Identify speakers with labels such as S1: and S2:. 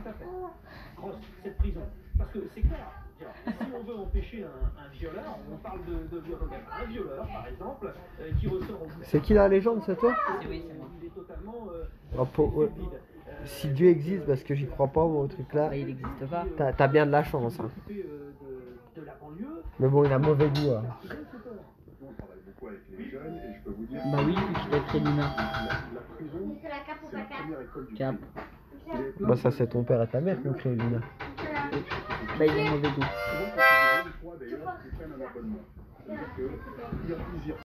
S1: à fait. Grosse, cette prison. Parce que c'est clair, si on veut empêcher un violeur, on parle de violeur. Un violeur, par exemple, qui ressort au bout.
S2: C'est qui la légende, c'est toi?
S3: Oui, c'est moi.
S1: Il est totalement
S2: Ouais. Si Dieu existe, parce que j'y crois pas moi, au truc là,
S3: Bah, il n'existe pas.
S2: t'as bien de la chance. Hein.
S1: de la banlieue.
S2: Mais bon, il a mauvais goût. Hein.
S4: On travaille beaucoup avec les jeunes et je peux vous dire
S3: Bah oui, vu qu'il a créé l'INA.
S4: la prison,
S5: C'est la cape ou
S4: c'est
S5: pas
S4: la
S5: cape?
S4: première école du
S3: Cap.
S4: pays.
S2: Bah ça c'est ton père et ta mère qui ont créé Luna.
S3: Bah il a mauvais goût.
S4: Souvent, quand ils prennent un abonnement. C'est-à-dire qu'il y a plusieurs